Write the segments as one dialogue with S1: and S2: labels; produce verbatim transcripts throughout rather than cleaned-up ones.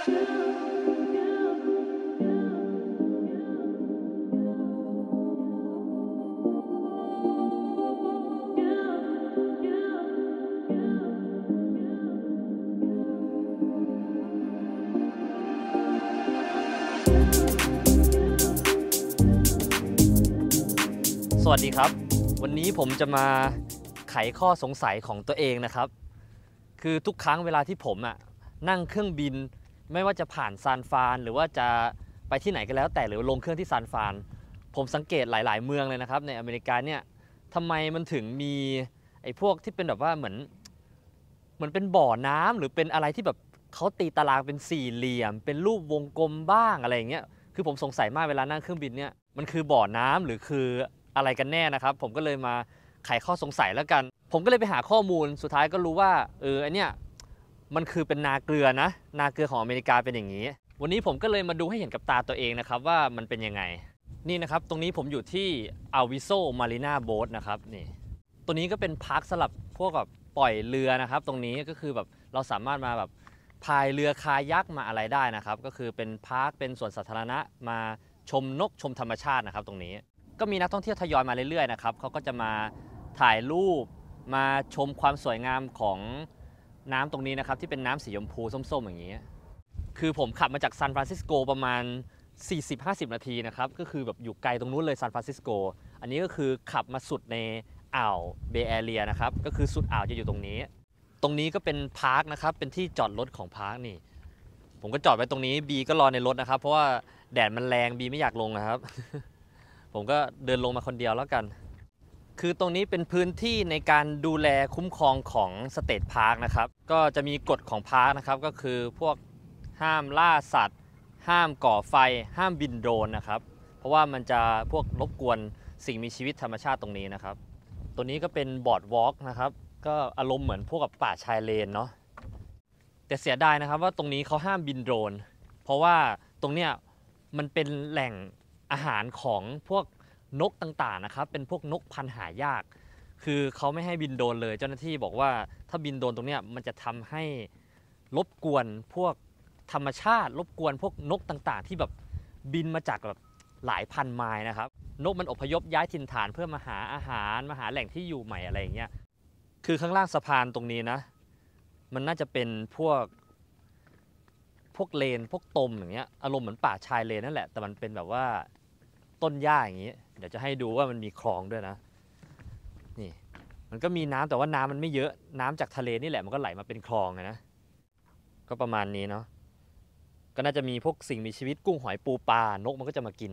S1: สวัสดีครับวันนี้ผมจะมาไขข้อสงสัยของตัวเองนะครับคือทุกครั้งเวลาที่ผมอ่ะนั่งเครื่องบินไม่ว่าจะผ่านซานฟรานหรือว่าจะไปที่ไหนก็แล้วแต่หรือลงเครื่องที่ซานฟรานผมสังเกตหลายๆเมืองเลยนะครับในอเมริกาเนี่ยทำไมมันถึงมีไอ้พวกที่เป็นแบบว่าเหมือนเหมือนเป็นบ่อน้ำหรือเป็นอะไรที่แบบเขาตีตารางเป็นสี่เหลี่ยมเป็นรูปวงกลมบ้างอะไรอย่างเงี้ยคือผมสงสัยมากเวลานั่งเครื่องบินเนี่ยมันคือบ่อน้ำหรือคืออะไรกันแน่นะครับผมก็เลยมาไขข้อสงสัยแล้วกันผมก็เลยไปหาข้อมูลสุดท้ายก็รู้ว่าเอออันเนี้ยมันคือเป็นนาเกลือนะนาเกลือของอเมริกาเป็นอย่างนี้วันนี้ผมก็เลยมาดูให้เห็นกับตาตัวเองนะครับว่ามันเป็นยังไงนี่นะครับตรงนี้ผมอยู่ที่อัลวิโซมารีนาโบ๊ทนะครับนี่ตัวนี้ก็เป็นพาร์คสำหรับพวกแบบปล่อยเรือนะครับตรงนี้ก็คือแบบเราสามารถมาแบบพายเรือคายักมาอะไรได้นะครับก็คือเป็นพาร์คเป็นสวนสาธารณะมาชมนกชมธรรมชาตินะครับตรงนี้ก็มีนักท่องเที่ยวทยอยมาเรื่อยๆนะครับเขาก็จะมาถ่ายรูปมาชมความสวยงามของน้ำตรงนี้นะครับที่เป็นน้ำสีชมพูส้มๆอย่างนี้คือผมขับมาจากซานฟรานซิสโกประมาณ สี่สิบถึงห้าสิบ นาทีนะครับก็คือแบบอยู่ไกลตรงนู้นเลยซานฟรานซิสโกอันนี้ก็คือขับมาสุดในอ่าวเบย์แอเรียนะครับก็คือสุดอ่าวจะอยู่ตรงนี้ตรงนี้ก็เป็นพาร์คนะครับเป็นที่จอดรถของพาร์คนี่ผมก็จอดไว้ตรงนี้บีก็รอในรถนะครับเพราะว่าแดดมันแรงบีไม่อยากลงนะครับผมก็เดินลงมาคนเดียวแล้วกันคือตรงนี้เป็นพื้นที่ในการดูแลคุ้มครองของสเตทพาร์คนะครับก็จะมีกฎของพาร์คนะครับก็คือพวกห้ามล่าสัตว์ห้ามก่อไฟห้ามบินโดรนนะครับเพราะว่ามันจะพวกรบกวนสิ่งมีชีวิตธรรมชาติตรงนี้นะครับตัวนี้ก็เป็นบอร์ดวอล์กนะครับก็อารมณ์เหมือนพวกกับป่าชายเลนเนาะแต่เสียดายนะครับว่าตรงนี้เขาห้ามบินโดรนเพราะว่าตรงเนี้ยมันเป็นแหล่งอาหารของพวกนกต่างๆนะครับเป็นพวกนกพันธุ์หายากคือเขาไม่ให้บินโดรนเลยเจ้าหน้าที่บอกว่าถ้าบินโดรนตรงเนี้ยมันจะทำให้รบกวนพวกธรรมชาติรบกวนพวกนกต่างๆที่แบบบินมาจากแบบหลายพันไมล์นะครับนกมันอพยพย้ายถิ่นฐานเพื่อมาหาอาหารมาหาแหล่งที่อยู่ใหม่อะไรอย่างเงี้ยคือข้างล่างสะพานตรงนี้นะมันน่าจะเป็นพวกพวกเลนพวกตมอย่างเงี้ยอารมณ์เหมือนป่าชายเลนนั่นแหละแต่มันเป็นแบบว่าต้นหญ้าอย่างนี้เดี๋ยวจะให้ดูว่ามันมีคลองด้วยนะนี่มันก็มีน้ำแต่ว่าน้ำมันไม่เยอะน้ำจากทะเลนี่แหละมันก็ไหลมาเป็นคลองนะก็ประมาณนี้เนาะก็น่าจะมีพวกสิ่งมีชีวิตกุ้งหอยปูปลานกมันก็จะมากิน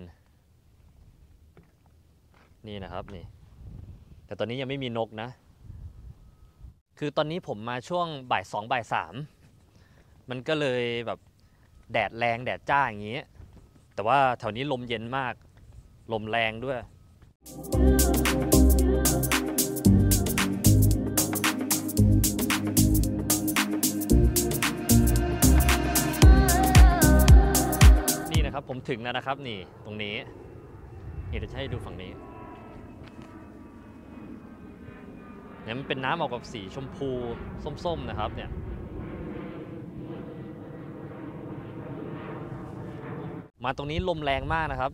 S1: นี่นะครับนี่แต่ตอนนี้ยังไม่มีนกนะคือตอนนี้ผมมาช่วงบ่ายสองบ่ายสามมันก็เลยแบบแดดแรงแดดจ้าอย่างนี้แต่ว่าแถวนี้ลมเย็นมากลมแรงด้วยนี่นะครับผมถึงแล้วนะครับนี่ตรงนี้นี่เดี๋ยวจะให้ดูฝั่งนี้เนี่ยมันเป็นน้ำออกแบบสีชมพูส้มๆนะครับเนี่ยมาตรงนี้ลมแรงมากนะครับ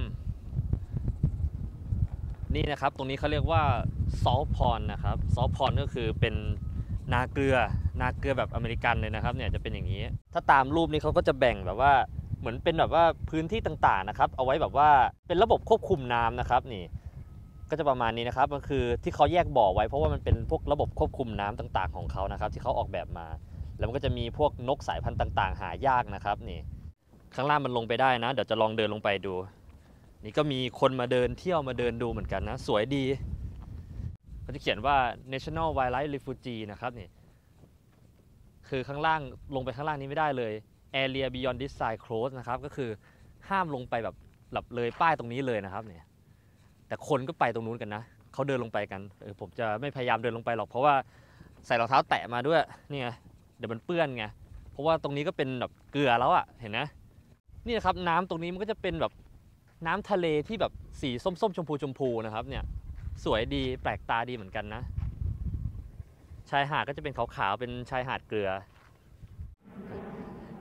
S1: นี่นะครับตรงนี้เขาเรียกว่าซอลต์พอนด์นะครับซอลต์พอนด์ก็คือเป็นนาเกลือนาเกลือแบบอเมริกันเลยนะครับเนี่ยจะเป็นอย่างนี้ถ้าตามรูปนี้เขาก็จะแบ่งแบบว่าเหมือนเป็นแบบว่าพื้นที่ต่างๆนะครับเอาไว้แบบว่าเป็นระบบควบคุมน้ำนะครับนี่ก็จะประมาณนี้นะครับมันคือที่เขาแยกบ่อไว้เพราะว่ามันเป็นพวกระบบควบคุมน้ำต่างๆของเขานะครับที่เขาออกแบบมาแล้วมันก็จะมีพวกนกสายพันธุ์ต่างๆหายากนะครับนี่ข้างล่างมันลงไปได้นะเดี๋ยวจะลองเดินลงไปดูนี่ก็มีคนมาเดินเที่ยวมาเดินดูเหมือนกันนะสวยดีเขาจะเขียนว่า National Wildlife Refuge นะครับนี่คือข้างล่างลงไปข้างล่างนี้ไม่ได้เลย Area Beyond this sign closed นะครับก็คือห้ามลงไปแบบหลับเลยป้ายตรงนี้เลยนะครับเนี่ยแต่คนก็ไปตรงนู้นกันนะเขาเดินลงไปกันเออผมจะไม่พยายามเดินลงไปหรอกเพราะว่าใส่รองเท้าแตะมาด้วยนี่ไงเดี๋ยวมันเปื้อนไงเพราะว่าตรงนี้ก็เป็นแบบเกลือแล้วอะเห็นนะนี่นะครับน้ำตรงนี้มันก็จะเป็นแบบน้ำทะเลที่แบบสีส้มๆชมพูชมพูนะครับเนี่ยสวยดีแปลกตาดีเหมือนกันนะชายหาดก็จะเป็นขาวๆเป็นชายหาดเกลือ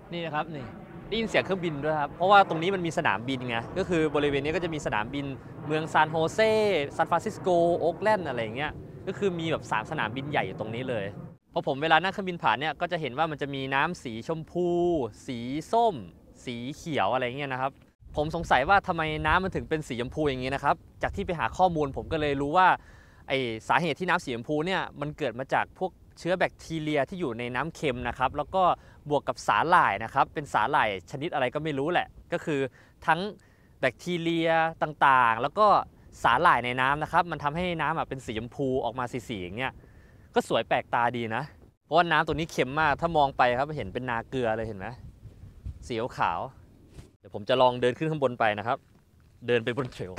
S1: นี่นะครับนี่ได้ยินเสียงเครื่องบินด้วยครับเพราะว่าตรงนี้มันมีสนามบินไงก็คือบริเวณนี้ก็จะมีสนามบินเมืองซานโฮเซซานฟรานซิสโกโอ๊กแลนด์อะไรอย่างเงี้ยก็คือมีแบบสามสนามบินใหญ่อยู่ตรงนี้เลยพอผมเวลานั่งเครื่องบินผ่านเนี่ยก็จะเห็นว่ามันจะมีน้ำสีชมพู สีส้ม สีเขียวอะไรเงี้ยนะครับผมสงสัยว่าทำไมน้ำมันถึงเป็นสีชมพูอย่างนี้นะครับจากที่ไปหาข้อมูลผมก็เลยรู้ว่าไอสาเหตุที่น้ำสีชมพูเนี่ยมันเกิดมาจากพวกเชื้อแบคทีเรียที่อยู่ในน้ำเค็มนะครับแล้วก็บวกกับสาหร่ายนะครับเป็นสาหร่ายชนิดอะไรก็ไม่รู้แหละก็คือทั้งแบคทีเรียต่างๆแล้วก็สาหร่ายในน้ำนะครับมันทำให้น้ำเป็นสีชมพูออกมาสีๆอย่างเงี้ยก็สวยแปลกตาดีนะเพราะว่าน้ำตัวนี้เค็มมากถ้ามองไปครับเห็นเป็นนาเกลือเลยเห็นไหมสีขาวเดี๋ยวผมจะลองเดินขึ้นข้างบนไปนะครับเดินไปบนเทรล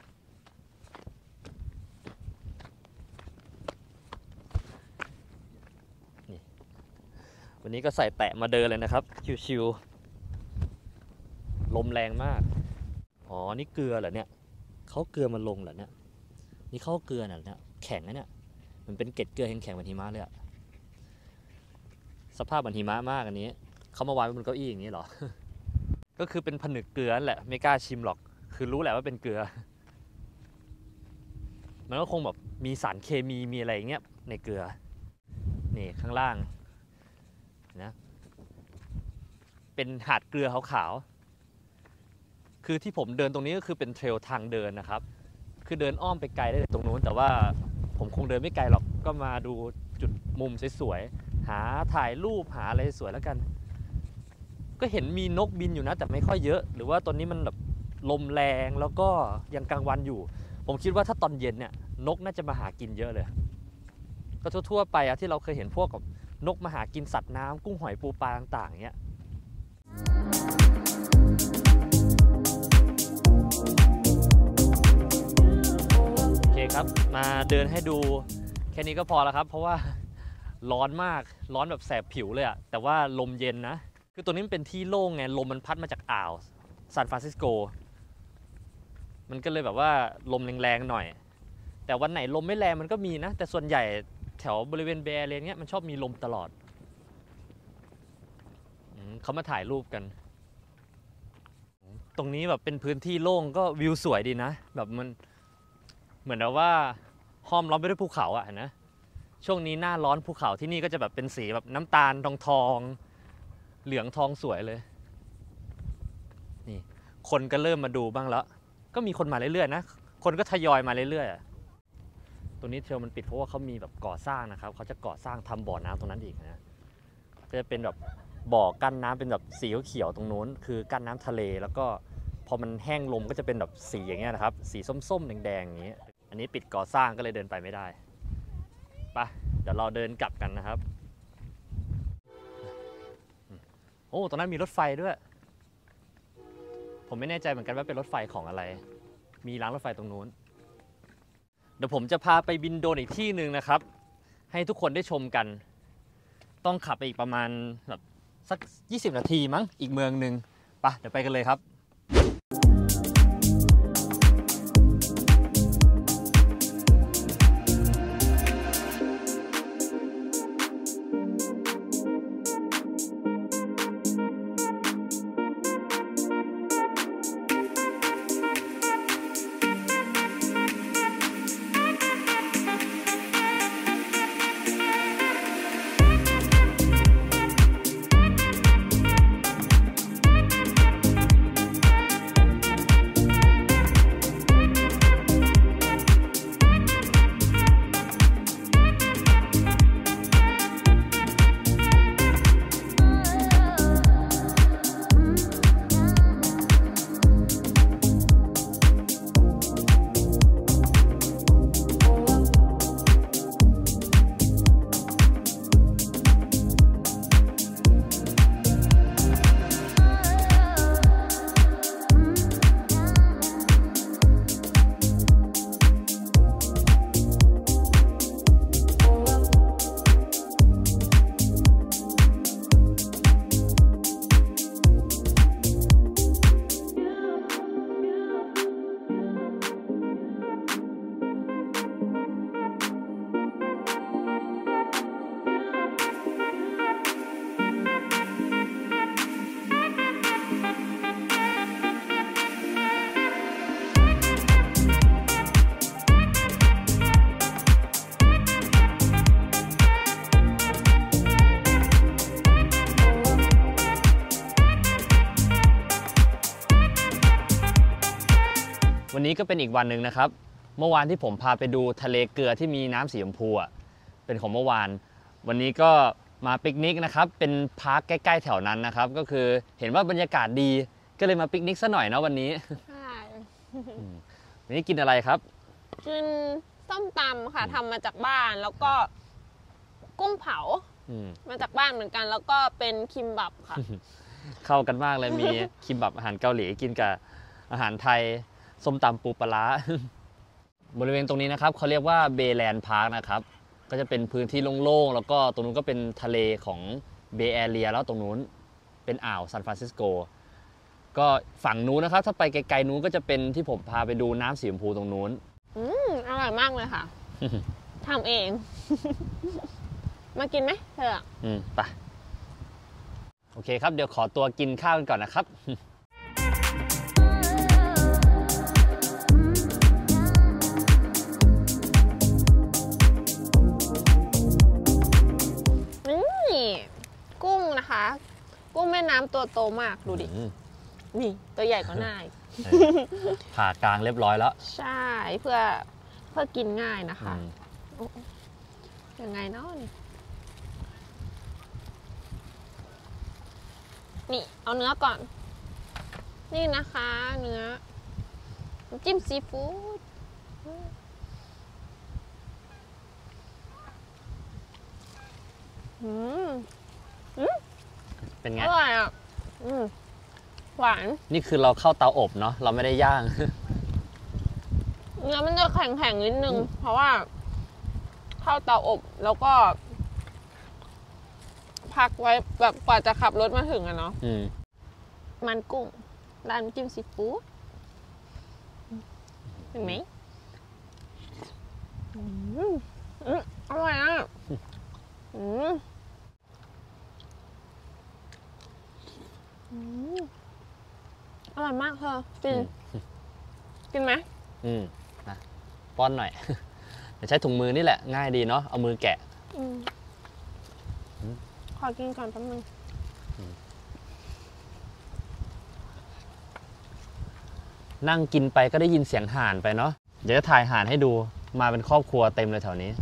S1: นี่วันนี้ก็ใส่แตะมาเดินเลยนะครับชิวๆลมแรงมากอ๋อนี่เกลือเหรอเนี่ยเขาเกลือมันลงเหรอเนี่ยนี่เขาเกลือน่ะเนี่ยแข็งนะเนี่ยมันเป็นเกล็ดเกลือแข็งๆเหมือนหิมะเลยอะสภาพเหมือนหิมะมากอันนี้เขามาวางไว้บนเก้าอี้อย่างนี้เหรอ ก็คือเป็นผนึกเกลือแหละไม่กล้าชิมหรอกคือรู้แหละว่าเป็นเกลือมันก็คงแบบมีสารเคมีมีอะไรอย่างเงี้ยในเกลือนี่ข้างล่างนะเป็นหาดเกลือขาวๆคือที่ผมเดินตรงนี้ก็คือเป็นเทรลทางเดินนะครับคือเดินอ้อมไปไกลได้ตรงนู้นแต่ว่าผมคงเดินไม่ไกลหรอกก็มาดูจุดมุมสวยๆหาถ่ายรูปหาอะไรสวยแล้วกันก็เห็นมีนกบินอยู่นะแต่ไม่ค่อยเยอะหรือว่าตอนนี้มันแบบลมแรงแล้วก็ยังกลางวันอยู่ผมคิดว่าถ้าตอนเย็นเนี่ยนกน่าจะมาหากินเยอะเลยก็ทั่วๆไปอะที่เราเคยเห็นพวกกับนกมาหากินสัตว์น้ำกุ้งหอยปูปลาต่างๆอย่างเงี้ยโอเคครับมาเดินให้ดูแค่นี้ก็พอแล้วครับเพราะว่าร้อนมากร้อนแบบแสบผิวเลยอะแต่ว่าลมเย็นนะคือตัวนี้มันเป็นที่โล่งไงลมมันพัดมาจากอ่าวซานฟรานซิสโกมันก็เลยแบบว่าลมแรงๆหน่อยแต่วันไหนลมไม่แรงมันก็มีนะแต่ส่วนใหญ่แถวบริเวณเบย์แอเรียเนี้ยมันชอบมีลมตลอดเขามาถ่ายรูปกันตรงนี้แบบเป็นพื้นที่โล่งก็วิวสวยดีนะแบบมันเหมือนแบบว่าห้อมล้อมไปด้วยภูเขาอะนะช่วงนี้หน้าร้อนภูเขาที่นี่ก็จะแบบเป็นสีแบบน้ำตาลทองทองเหลืองทองสวยเลยนี่คนก็เริ่มมาดูบ้างแล้วก็มีคนมาเรื่อยๆนะคนก็ทยอยมาเรื่อยๆตัวนี้เทรลมันปิดเพราะว่าเขามีแบบก่อสร้างนะครับเขาจะก่อสร้างทำบ่อน้ำตรงนั้นอีกนะจะเป็นแบบบ่อกั้นน้ำเป็นแบบสีเขียวตรงนู้นคือกั้นน้ำทะเลแล้วก็พอมันแห้งลมก็จะเป็นแบบสีอย่างเงี้ยนะครับสีส้มๆแดงๆอย่างนี้อันนี้ปิดก่อสร้างก็เลยเดินไปไม่ได้ไปเดี๋ยวเราเดินกลับกันนะครับโอ้ตรงนั้นมีรถไฟด้วยผมไม่แน่ใจเหมือนกันว่าเป็นรถไฟของอะไรมีรางรถไฟตรงนู้นเดี๋ยวผมจะพาไปบินโดรนอีกที่หนึ่งนะครับให้ทุกคนได้ชมกันต้องขับไปอีกประมาณแบบสักยี่สิบนาทีมั้งอีกเมืองหนึ่งไปเดี๋ยวไปกันเลยครับนี้ก็เป็นอีกวันหนึ่งนะครับเมื่อวานที่ผมพาไปดูทะเลเกลือที่มีน้ำสีชมพูอ่ะเป็นของเมื่อวานวันนี้ก็มาปิกนิกนะครับเป็นพาร์คใกล้ๆแถวนั้นนะครับก็คือเห็นว่าบรรยากาศดีก็เลยมาปิกนิกซะหน่อยนะวันนี้
S2: ใช่
S1: วันนี้กินอะไรครับ
S2: กินส้มตำค่ะทำมาจากบ้านแล้วก็กุ้งเผามาจากบ้านเหมือนกันแล้วก็เป็นคิมบับค่ะ
S1: เข้ากันมากเลยมีคิมบับอาหารเกาหลีกินกับอาหารไทยส้มตำปูปลาร้าบริเวณตรงนี้นะครับเขาเรียกว่าเบย์แลนด์พาร์คนะครับก็จะเป็นพื้นที่โล่งๆแล้วก็ตรงนู้นก็เป็นทะเลของเบย์แอเรียแล้วตรงนู้นเป็นอ่าวซานฟรานซิสโกก็ฝั่งนู้นนะครับถ้าไปไกลๆนู้นก็จะเป็นที่ผมพาไปดูน้ำสีชมพูตรงนู้น
S2: อืมอร่อยมากเลยค่ะทำเองมากินไหมเธอ
S1: อืมไปโอเคครับเดี๋ยวขอตัวกินข้าวกันก่อนนะครับ
S2: กุ้งนะคะกุ้งแม่น้ำตัวโตมากดูดินี่ตัวใหญ่กว่าหน้า
S1: ผ่ากลางเรียบร้อยแล้ว
S2: ใช่เพื่อเพื่อกินง่ายนะคะยังไงเนาะนี่เอาเนื้อก่อนนี่นะคะเนื้อจิ้มซีฟู้ดอืม
S1: เป็นไง
S2: อร่อยอ่ะหวาน
S1: นี่คือเราเข้าเตาอบเนาะเราไม่ได้ย่าง
S2: เนื้อมันจะแข็งๆนิดนึงเพราะว่าเข้าเตาอบแล้วก็พักไว้แบบกว่าจะขับรถมาถึงอะเนาะมันกุ้งร้านจิ้มซีฟู้ดเห็นไหมอร่อยอ่ะอร่อยมากเธอกินกินไหม
S1: อืมนะป้อนหน่อยเดี๋ยวใช้ถุงมือนี่แหละง่ายดีเนาะเอามือแกะ
S2: ขอกินก่อนแป๊บนึง
S1: นั่งกินไปก็ได้ยินเสียงห่านไปเนาะเดี๋ยวจะถ่ายห่านให้ดูมาเป็นครอบครัวเต็มเลยแถวนี้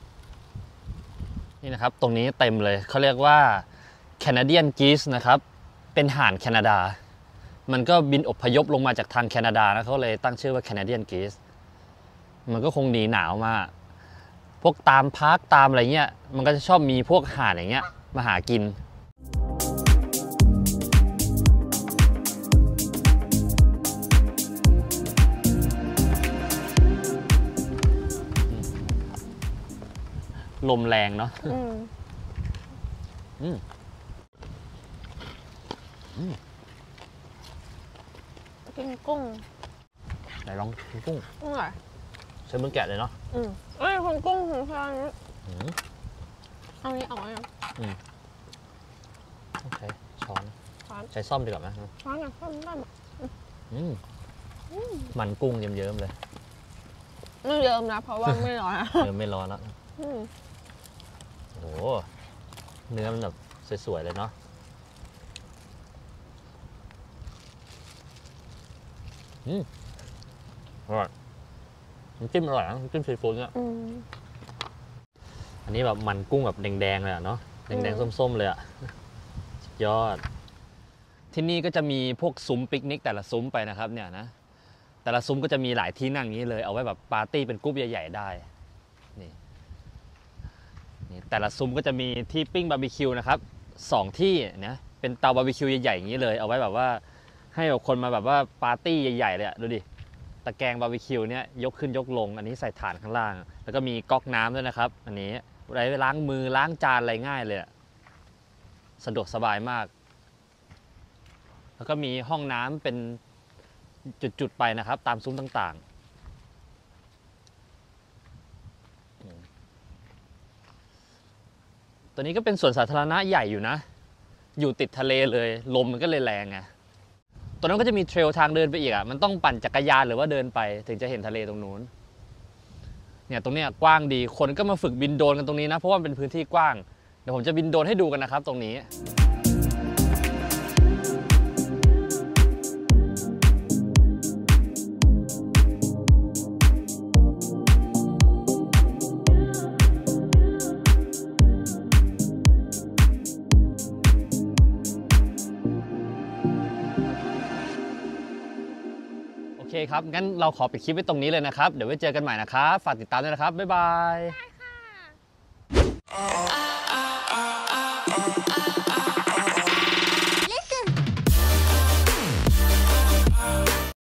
S1: นี่นะครับตรงนี้เต็มเลยเขาเรียกว่า Canadian Geese นะครับเป็นห่านแคนาดามันก็บินอพยพลงมาจากทางแคนาดาแล้วเขาเลยตั้งชื่อว่า Canadian Geese มันก็คงหนีหนาวมาพวกตามพาร์คตามอะไรเงี้ยมันก็จะชอบมีพวกห่านอย่างเงี้ยมาหากินลมแรงเนาะอืมอืมอืม
S2: กินกุ้ง
S1: ไหนลองกินกุ้ง
S2: กุ้งอะไร
S1: ใช้มือแกะเลยเนาะ
S2: อืมเอ้ยคนกุ้งของชานี้เอานี้เอาไว้อืม
S1: โอเคช้อนใช้ซ่อมดีกว่าไหม
S2: ช้อนกับซ่อมได้
S1: อืมมันกุ้งเยิ้มๆเลย
S2: ไม่เยิ้มนะเพราะว่าไม่ร้อน
S1: เยิ้มไม่ร้อนแล้วโอ้เนื้อมันแบบสวยๆเลยเนาะอืมอร่อยน้ำจิ้มอร่อยนะน้ำจิ้มซีฟู้ดเนี่ยอันนี้แบบมันกุ้งแบบแดงๆเลยอะเนาะแดงๆส้มๆเลยอะสุดยอดที่นี่ก็จะมีพวกซุ้มปิกนิกแต่ละซุ้มไปนะครับเนี่ยนะแต่ละซุ้มก็จะมีหลายที่นั่งนี้เลยเอาไว้แบบปาร์ตี้เป็นกรุ๊ปใหญ่ๆได้นี่นี่แต่ละซุ้มก็จะมีที่ปิ้งบาร์บีคิวนะครับสองที่นะเป็นเตาบาร์บีคิวใหญ่ๆอย่างนี้เลยเอาไว้แบบว่าให้แบบคนมาแบบว่าปาร์ตี้ใหญ่ๆเลยอะดูดิตะแกรงบาร์บีคิวเนี่ยยกขึ้นยกลงอันนี้ใส่ถ่านข้างล่างแล้วก็มีก๊อกน้ำด้วยนะครับอันนี้ไว้ล้างมือล้างจานอะไรง่ายเลยสะดวกสบายมากแล้วก็มีห้องน้ำเป็นจุดๆไปนะครับตามซุ้มต่างๆตัวนี้ก็เป็นสวนสาธารณะใหญ่อยู่นะอยู่ติดทะเลเลยลมมันก็เลยแรงไงตรงนั้นก็จะมีเทรลทางเดินไปอีกอ่ะมันต้องปั่นจักรยานหรือว่าเดินไปถึงจะเห็นทะเลตรงนู้นเนี่ยตรงเนี้ยกว้างดีคนก็มาฝึกบินโดรนกันตรงนี้นะเพราะว่าเป็นพื้นที่กว้างเดี๋ยวผมจะบินโดรนให้ดูกันนะครับตรงนี้ครับ งั้นเราขอปิดคลิปไว้ตรงนี้เลยนะครับ เดี๋ยวไว้เจอกันใหม่นะครับ ฝากติดตามด้วยนะครับ บ๊ายบาย
S2: ได้ค่ะ